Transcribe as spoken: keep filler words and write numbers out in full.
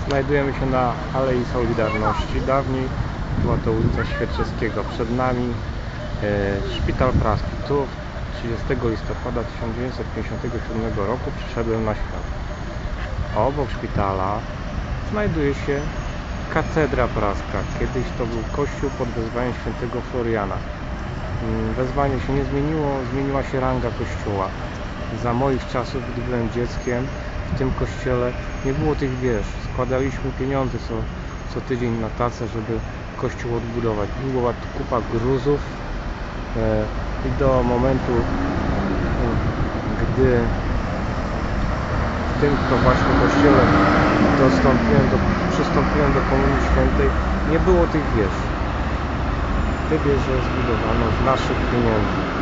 Znajdujemy się na Alei Solidarności. Dawniej była to ulica Świerczewskiego. Przed nami e, Szpital Praski. Tu trzydziestego listopada tysiąc dziewięćset pięćdziesiątego siódmego roku przyszedłem na świat. Obok szpitala znajduje się Katedra Praska. Kiedyś to był kościół pod wezwaniem świętego Floriana. Wezwanie się nie zmieniło, zmieniła się ranga kościoła. Za moich czasów, gdy byłem dzieckiem, w tym kościele nie było tych wież. Składaliśmy pieniądze co, co tydzień na tacę, żeby kościół odbudować. Była tu kupa gruzów e, i do momentu, e, gdy w tym to właśnie kościele dostąpiłem do, przystąpiłem do Komunii Świętej, nie było tych wież. Te wieże zbudowano z naszych pieniędzy.